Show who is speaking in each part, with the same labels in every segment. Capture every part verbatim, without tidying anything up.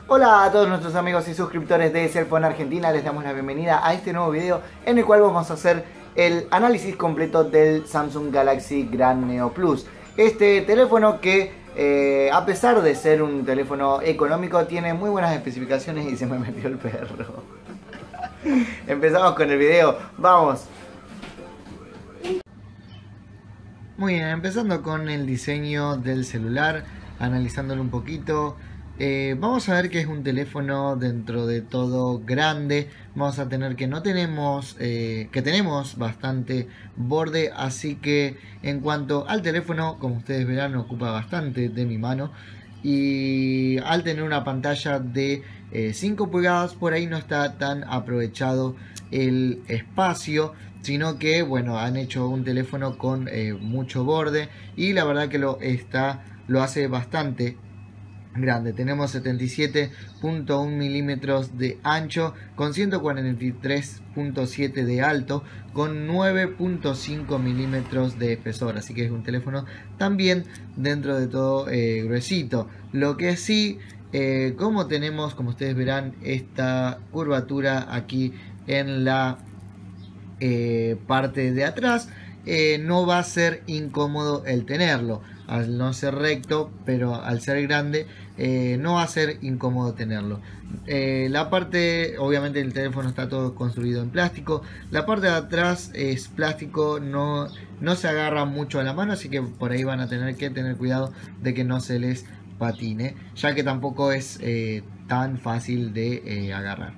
Speaker 1: Hola a todos nuestros amigos y suscriptores de Cellphone Argentina, les damos la bienvenida a este nuevo video en el cual vamos a hacer el análisis completo del Samsung Galaxy Grand Neo Plus. Este teléfono que eh, a pesar de ser un teléfono económico tiene muy buenas especificaciones y se me metió el perro. Empezamos con el video, vamos. Muy bien, empezando con el diseño del celular, analizándolo un poquito. Eh, vamos a ver que es un teléfono dentro de todo grande. Vamos a tener que no tenemos eh, que tenemos bastante borde, así que en cuanto al teléfono, como ustedes verán, ocupa bastante de mi mano. Y al tener una pantalla de eh, cinco pulgadas, por ahí no está tan aprovechado el espacio, sino que bueno, han hecho un teléfono con eh, mucho borde y la verdad que lo está lo hace bastante grande. Tenemos setenta y siete punto uno milímetros de ancho con ciento cuarenta y tres punto siete de alto con nueve punto cinco milímetros de espesor, así que es un teléfono también dentro de todo eh, gruesito. Lo que sí, eh, como tenemos, como ustedes verán, esta curvatura aquí en la eh, parte de atrás, eh, no va a ser incómodo el tenerlo. Al no ser recto, pero al ser grande, eh, no va a ser incómodo tenerlo. Eh, la parte, obviamente el teléfono está todo construido en plástico. La parte de atrás es plástico, no, no se agarra mucho a la mano, así que por ahí van a tener que tener cuidado de que no se les patine, ya que tampoco es eh, tan fácil de eh, agarrar.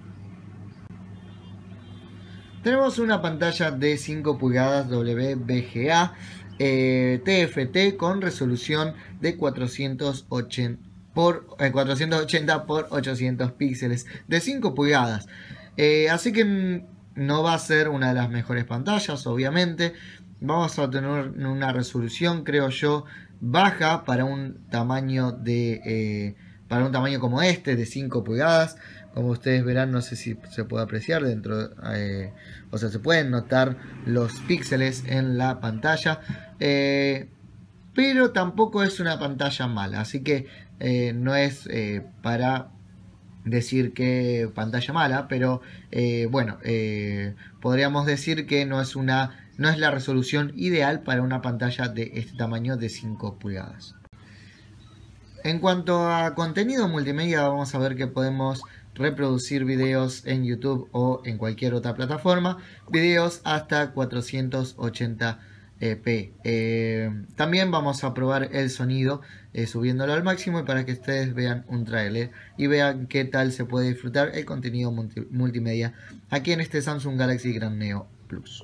Speaker 1: Tenemos una pantalla de cinco pulgadas W B G A eh, T F T con resolución de cuatrocientos ochenta por ochocientos píxeles de cinco pulgadas. Eh, así que no va a ser una de las mejores pantallas, obviamente. Vamos a tener una resolución, creo yo, baja para un tamaño de eh, para un tamaño como este de cinco pulgadas. Como ustedes verán, no sé si se puede apreciar dentro, eh, o sea, se pueden notar los píxeles en la pantalla, eh, pero tampoco es una pantalla mala, así que eh, no es eh, para decir que pantalla mala, pero eh, bueno, eh, podríamos decir que no es una, no es la resolución ideal para una pantalla de este tamaño de cinco pulgadas. En cuanto a contenido multimedia, vamos a ver que podemos reproducir videos en YouTube o en cualquier otra plataforma, videos hasta cuatrocientos ochenta p. Eh, también vamos a probar el sonido eh, subiéndolo al máximo y para que ustedes vean un tráiler y vean qué tal se puede disfrutar el contenido multi multimedia aquí en este Samsung Galaxy Grand Neo Plus.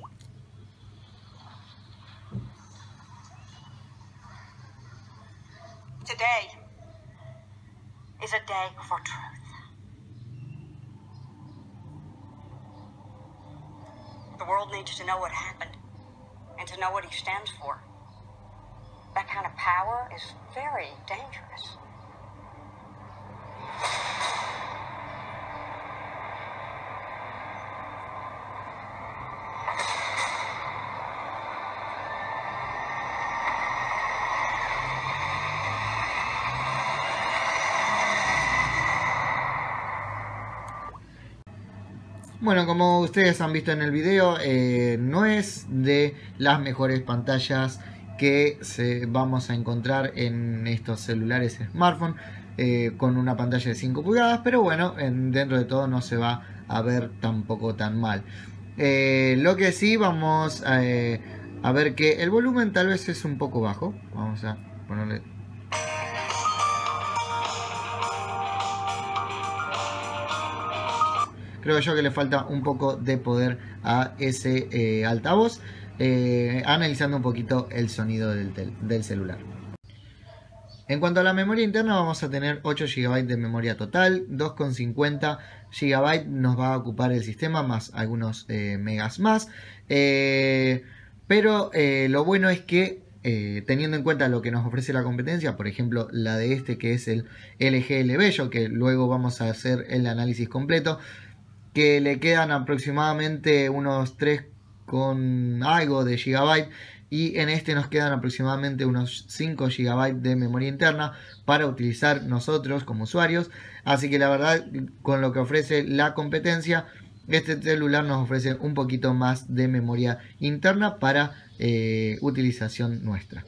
Speaker 2: Today is a day for truth. The world needs to know what happened and to know what he stands for. That kind of power is very dangerous.
Speaker 1: Bueno, como ustedes han visto en el video, eh, no es de las mejores pantallas que se vamos a encontrar en estos celulares smartphone eh, con una pantalla de cinco pulgadas, pero bueno, en, dentro de todo no se va a ver tampoco tan mal. Eh, lo que sí vamos a, eh, a ver que el volumen tal vez es un poco bajo. Vamos a ponerle... Creo yo que le falta un poco de poder a ese eh, altavoz, eh, analizando un poquito el sonido del, del celular. En cuanto a la memoria interna, vamos a tener ocho gigabytes de memoria total, dos coma cincuenta gigabytes nos va a ocupar el sistema, más algunos eh, megas más. Eh, pero eh, lo bueno es que, eh, teniendo en cuenta lo que nos ofrece la competencia, por ejemplo la de este que es el L G L Bello, que luego vamos a hacer el análisis completo, que le quedan aproximadamente unos tres con algo de gigabyte, y en este nos quedan aproximadamente unos cinco gigabytes de memoria interna para utilizar nosotros como usuarios. Así que la verdad, con lo que ofrece la competencia, este celular nos ofrece un poquito más de memoria interna para eh, utilización nuestra.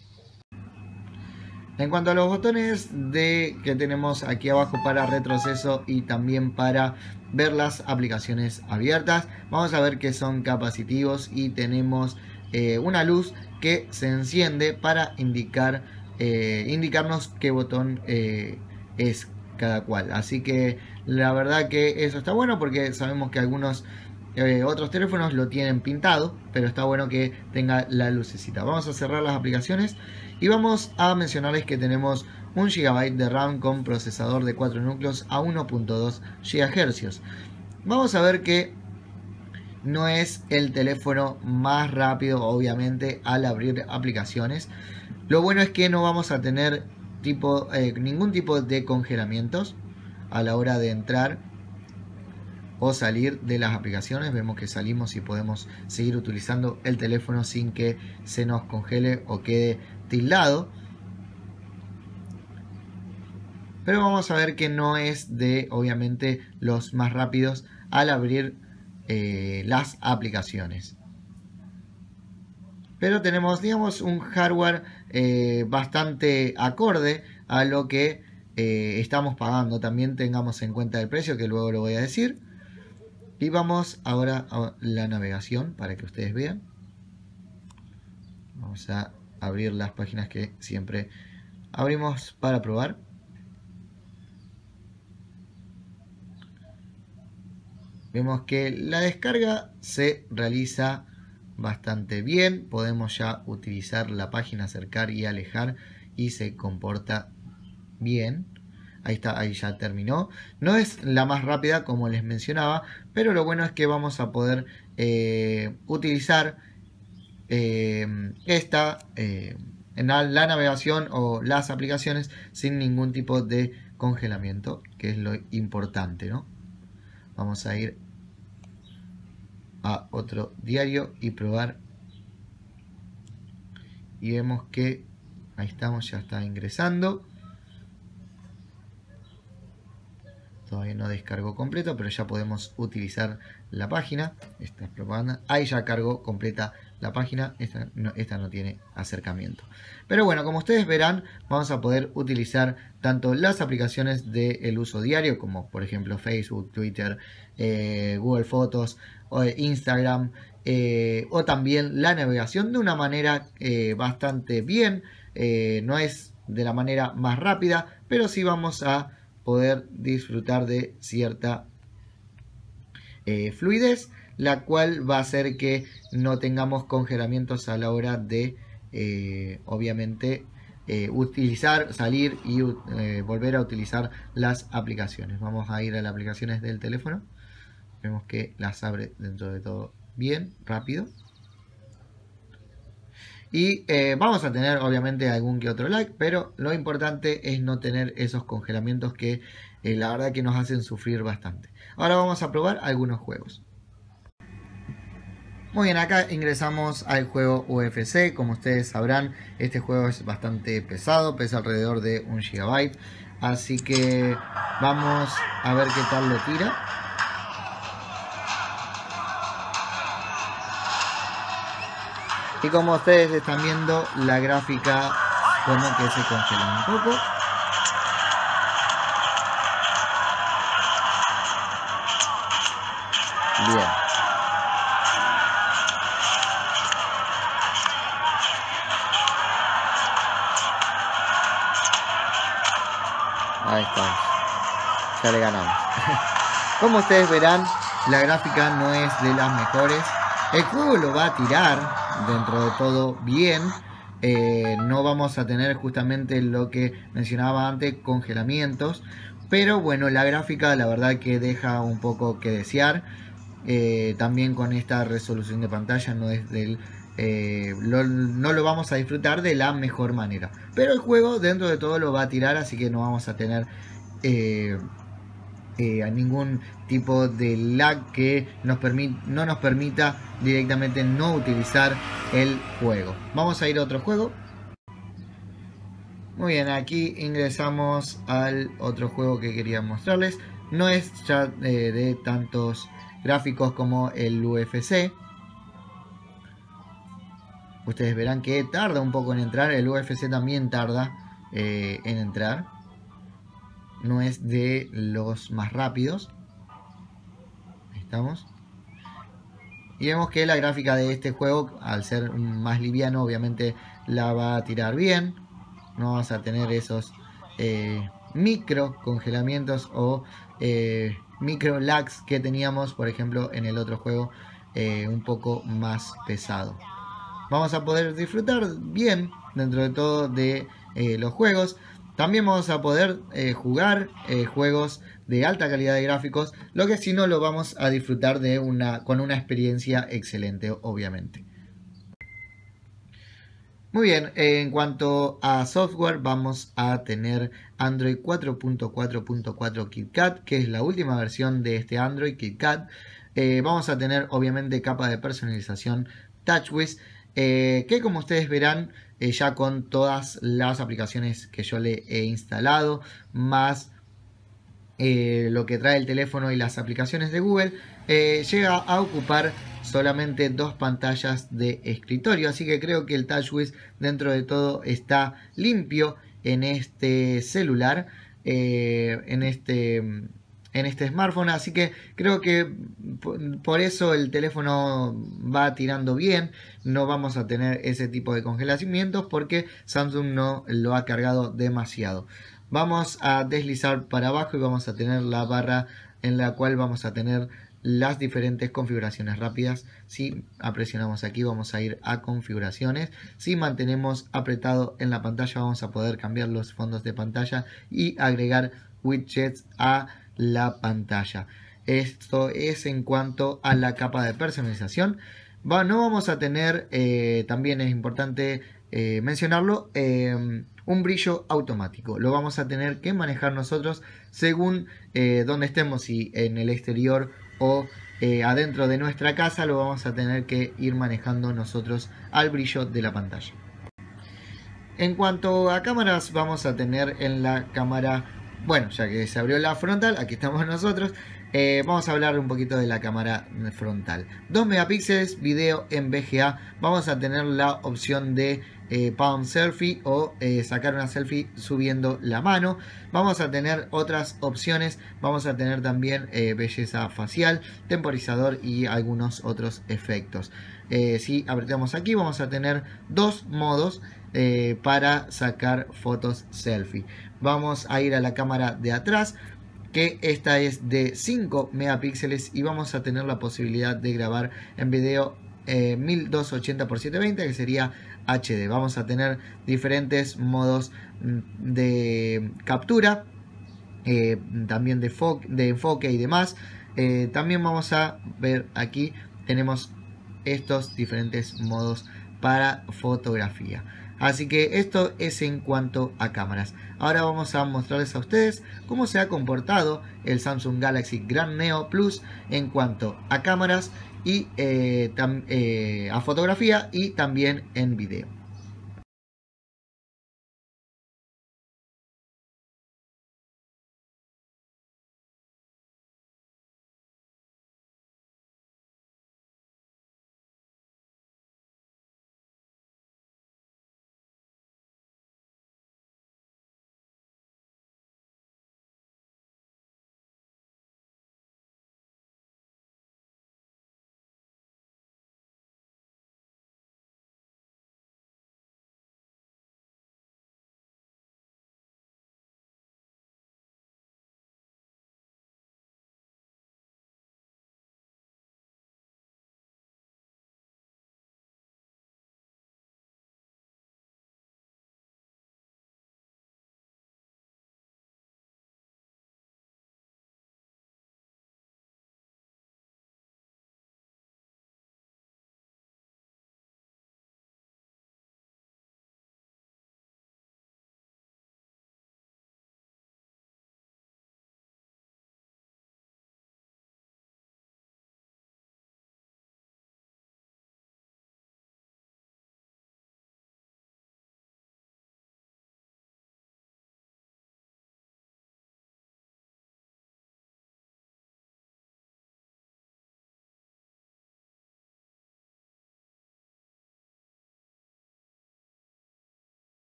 Speaker 1: En cuanto a los botones de, que tenemos aquí abajo para retroceso y también para ver las aplicaciones abiertas, vamos a ver que son capacitivos y tenemos eh, una luz que se enciende para indicar, eh, indicarnos qué botón eh, es cada cual. Así que la verdad que eso está bueno, porque sabemos que algunos eh, otros teléfonos lo tienen pintado, pero está bueno que tenga la lucecita. Vamos a cerrar las aplicaciones y vamos a mencionarles que tenemos un gigabyte de RAM con procesador de cuatro núcleos a uno punto dos gigahercios. Vamos a ver que no es el teléfono más rápido, obviamente, al abrir aplicaciones. Lo bueno es que no vamos a tener tipo, eh, ningún tipo de congelamientos a la hora de entrar o salir de las aplicaciones. Vemos que salimos y podemos seguir utilizando el teléfono sin que se nos congele o quede tildado. Pero vamos a ver que no es de, obviamente, los más rápidos al abrir eh, las aplicaciones. Pero tenemos, digamos, un hardware eh, bastante acorde a lo que eh, estamos pagando. También tengamos en cuenta el precio, que luego lo voy a decir. Y vamos ahora a la navegación para que ustedes vean. Vamos a abrir las páginas que siempre abrimos para probar. Vemos que la descarga se realiza bastante bien. Podemos ya utilizar la página, acercar y alejar, y se comporta bien. Ahí está, ahí ya terminó. No es la más rápida como les mencionaba, pero lo bueno es que vamos a poder eh, utilizar eh, esta eh, en la, la navegación o las aplicaciones sin ningún tipo de congelamiento, que es lo importante, ¿no? Vamos a ir a otro diario y probar, y vemos que ahí estamos, ya está ingresando. Todavía no descargó completo, pero ya podemos utilizar la página. Esta es propaganda. Ahí ya cargó completa la página. Esta no, esta no tiene acercamiento. Pero bueno, como ustedes verán, vamos a poder utilizar tanto las aplicaciones del uso diario, como por ejemplo Facebook, Twitter, eh, Google Fotos, o Instagram, eh, o también la navegación de una manera eh, bastante bien. Eh, no es de la manera más rápida, pero sí vamos a poder disfrutar de cierta eh, fluidez, la cual va a hacer que no tengamos congelamientos a la hora de eh, obviamente eh, utilizar, salir y eh, volver a utilizar las aplicaciones. Vamos a ir a las aplicaciones del teléfono. Vemos que las abre dentro de todo bien, rápido. Y eh, vamos a tener obviamente algún que otro like, pero lo importante es no tener esos congelamientos que eh, la verdad que nos hacen sufrir bastante. Ahora vamos a probar algunos juegos. Muy bien, acá ingresamos al juego U F C. Como ustedes sabrán, este juego es bastante pesado, pesa alrededor de un gigabyte. Así que vamos a ver qué tal lo tira. Y como ustedes están viendo, la gráfica como que se congela un poco. Bien. Ahí estamos. Ya le ganamos. Como ustedes verán, la gráfica no es de las mejores. El juego lo va a tirar dentro de todo bien. Eh, no vamos a tener justamente lo que mencionaba antes, congelamientos. Pero bueno, la gráfica la verdad que deja un poco que desear. Eh, también con esta resolución de pantalla no es del... Eh, lo, no lo vamos a disfrutar de la mejor manera. Pero el juego dentro de todo lo va a tirar, así que no vamos a tener... Eh, eh, a ningún tipo de lag que nos no nos permita directamente no utilizar el juego. Vamos a ir a otro juego. Muy bien, aquí ingresamos al otro juego que quería mostrarles. No es ya eh, de tantos gráficos como el U F C. Ustedes verán que tarda un poco en entrar. El U F C también tarda eh, en entrar. No es de los más rápidos. Ahí estamos. Y vemos que la gráfica de este juego, al ser más liviano, obviamente la va a tirar bien. No vamos a tener esos eh, micro congelamientos o eh, micro lags que teníamos, por ejemplo, en el otro juego eh, un poco más pesado. Vamos a poder disfrutar bien dentro de todo de eh, los juegos. También vamos a poder eh, jugar eh, juegos de alta calidad de gráficos, lo que si no lo vamos a disfrutar de una, con una experiencia excelente, obviamente. Muy bien, en cuanto a software vamos a tener Android cuatro punto cuatro punto cuatro KitKat, que es la última versión de este Android KitKat. Eh, vamos a tener obviamente capa de personalización TouchWiz, eh, que como ustedes verán eh, ya con todas las aplicaciones que yo le he instalado, más eh, lo que trae el teléfono y las aplicaciones de Google, eh, llega a ocupar solamente dos pantallas de escritorio, así que creo que el TouchWiz dentro de todo está limpio en este celular, eh, en este en este smartphone, así que creo que por eso el teléfono va tirando bien. No vamos a tener ese tipo de congelamientos porque Samsung no lo ha cargado demasiado. Vamos a deslizar para abajo y vamos a tener la barra en la cual vamos a tener las diferentes configuraciones rápidas. Si presionamos aquí vamos a ir a configuraciones. Si mantenemos apretado en la pantalla vamos a poder cambiar los fondos de pantalla y agregar widgets a la pantalla. Esto es en cuanto a la capa de personalización. Va, no vamos a tener, eh, también es importante eh, mencionarlo, eh, un brillo automático. Lo vamos a tener que manejar nosotros según eh, donde estemos, si en el exterior o eh, adentro de nuestra casa, lo vamos a tener que ir manejando nosotros al brillo de la pantalla. En cuanto a cámaras, vamos a tener en la cámara, bueno, ya que se abrió la frontal, aquí estamos nosotros. Eh, vamos a hablar un poquito de la cámara frontal. dos megapíxeles, video en V G A. Vamos a tener la opción de eh, palm selfie o eh, sacar una selfie subiendo la mano. Vamos a tener otras opciones. Vamos a tener también eh, belleza facial, temporizador y algunos otros efectos. Eh, si apretamos aquí vamos a tener dos modos eh, para sacar fotos selfie. Vamos a ir a la cámara de atrás, que esta es de cinco megapíxeles y vamos a tener la posibilidad de grabar en video eh, mil doscientos ochenta por setecientos veinte, que sería H D. Vamos a tener diferentes modos de captura, eh, también de, de enfoque y demás. Eh, también vamos a ver aquí, tenemos estos diferentes modos para fotografía. Así que esto es en cuanto a cámaras. Ahora vamos a mostrarles a ustedes cómo se ha comportado el Samsung Galaxy Grand Neo Plus en cuanto a cámaras y eh, eh, a fotografía y también en video.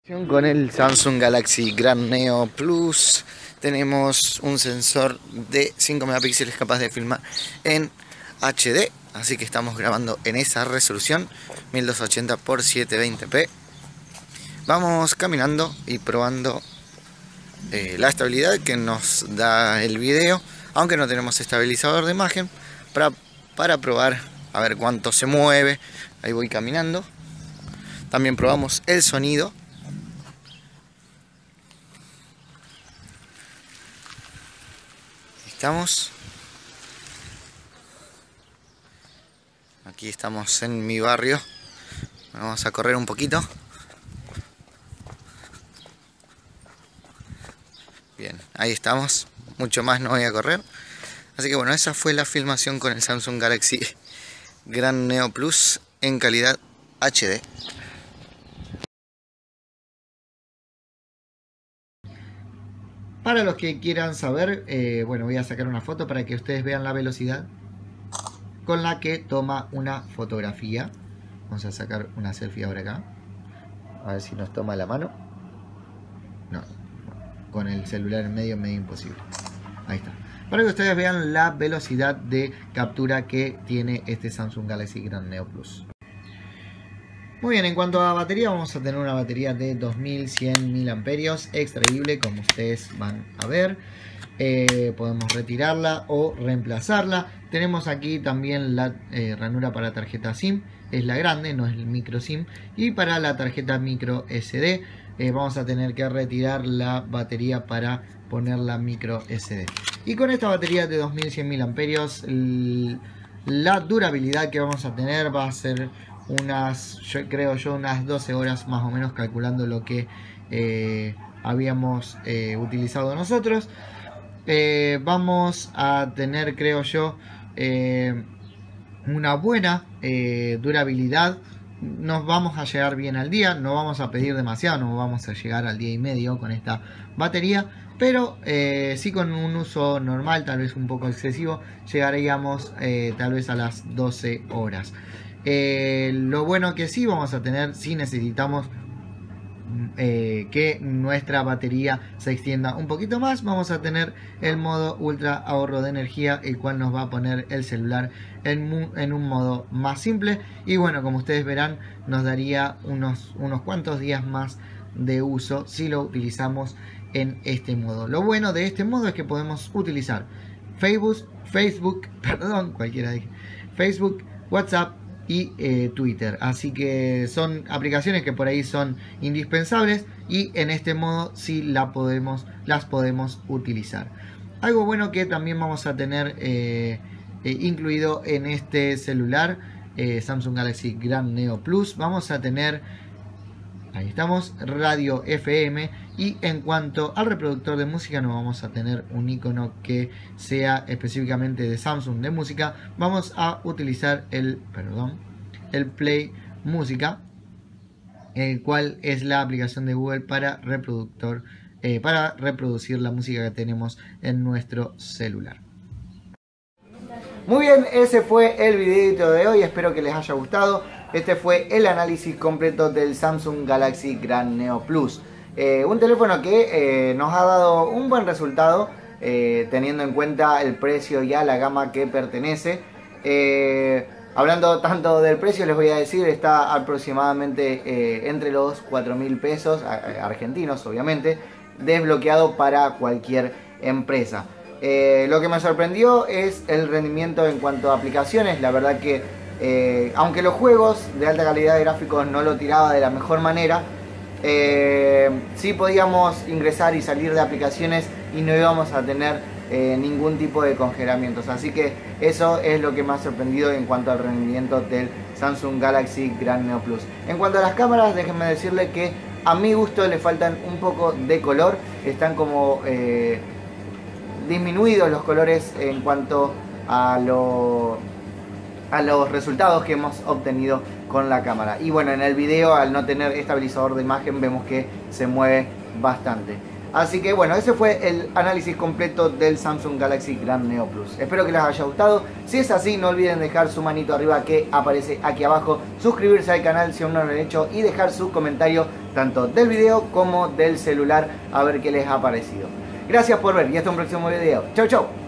Speaker 1: Con el Samsung Galaxy Grand Neo Plus tenemos un sensor de cinco megapíxeles capaz de filmar en H D, así que estamos grabando en esa resolución mil doscientos ochenta por setecientos veinte p. Vamos caminando y probando eh, la estabilidad que nos da el video, aunque no tenemos estabilizador de imagen, para, para probar a ver cuánto se mueve. Ahí voy caminando. También probamos el sonido. Estamos. Aquí estamos en mi barrio. Vamos a correr un poquito. Bien, ahí estamos. Mucho más no voy a correr. Así que bueno, esa fue la filmación con el Samsung Galaxy Grand Neo Plus en calidad H D. Para los que quieran saber, eh, bueno, voy a sacar una foto para que ustedes vean la velocidad con la que toma una fotografía. Vamos a sacar una selfie ahora acá. A ver si nos toma la mano. No, con el celular en medio, medio imposible. Ahí está. Para que ustedes vean la velocidad de captura que tiene este Samsung Galaxy Grand Neo Plus. Muy bien, en cuanto a batería, vamos a tener una batería de dos mil cien miliamperios hora, extraíble, como ustedes van a ver. Eh, podemos retirarla o reemplazarla. Tenemos aquí también la eh, ranura para tarjeta SIM, es la grande, no es el micro SIM. Y para la tarjeta micro S D, eh, vamos a tener que retirar la batería para poner la micro S D. Y con esta batería de dos mil cien miliamperios hora, la durabilidad que vamos a tener va a ser unas, yo creo yo, unas doce horas más o menos, calculando lo que eh, habíamos eh, utilizado nosotros. Eh, vamos a tener, creo yo, eh, una buena eh, durabilidad. Nos vamos a llegar bien al día, no vamos a pedir demasiado, no vamos a llegar al día y medio con esta batería, pero eh, sí, con un uso normal, tal vez un poco excesivo, llegaríamos eh, tal vez a las doce horas. Eh, lo bueno que sí vamos a tener, si necesitamos eh, que nuestra batería se extienda un poquito más, vamos a tener el modo ultra ahorro de energía, el cual nos va a poner el celular en, en un modo más simple. Y bueno, como ustedes verán, nos daría unos, unos cuantos días más de uso si lo utilizamos en este modo. Lo bueno de este modo es que podemos utilizar Facebook, Facebook, perdón, cualquiera dije, Facebook, WhatsApp y eh, Twitter, así que son aplicaciones que por ahí son indispensables y en este modo sí la podemos, las podemos utilizar. Algo bueno que también vamos a tener eh, eh, incluido en este celular eh, Samsung Galaxy Grand Neo Plus, vamos a tener, ahí estamos, radio F M. Y en cuanto al reproductor de música, no vamos a tener un icono que sea específicamente de Samsung de música. Vamos a utilizar el, perdón, el Play Música, el cual es la aplicación de Google para reproductor, eh, para reproducir la música que tenemos en nuestro celular. Muy bien, ese fue el videito de hoy, espero que les haya gustado. Este fue el análisis completo del Samsung Galaxy Grand Neo Plus. Eh, un teléfono que eh, nos ha dado un buen resultado, eh, teniendo en cuenta el precio y a la gama que pertenece. Eh, hablando tanto del precio, les voy a decir, está aproximadamente eh, entre los cuatro mil pesos argentinos, obviamente, desbloqueado para cualquier empresa. Eh, lo que me sorprendió es el rendimiento en cuanto a aplicaciones. La verdad que eh, aunque los juegos de alta calidad de gráficos no lo tiraba de la mejor manera, Eh, sí podíamos ingresar y salir de aplicaciones y no íbamos a tener eh, ningún tipo de congelamientos, así que eso es lo que me ha sorprendido en cuanto al rendimiento del Samsung Galaxy Grand Neo Plus. En cuanto a las cámaras, déjenme decirles que a mi gusto le faltan un poco de color, están como eh, disminuidos los colores en cuanto a lo a los resultados que hemos obtenido con la cámara. Y bueno, en el video, al no tener estabilizador de imagen, vemos que se mueve bastante. Así que bueno, ese fue el análisis completo del Samsung Galaxy Grand Neo Plus. Espero que les haya gustado. Si es así, no olviden dejar su manito arriba que aparece aquí abajo, suscribirse al canal si aún no lo han hecho y dejar su comentario tanto del video como del celular a ver qué les ha parecido. Gracias por ver y hasta un próximo video. Chau chau.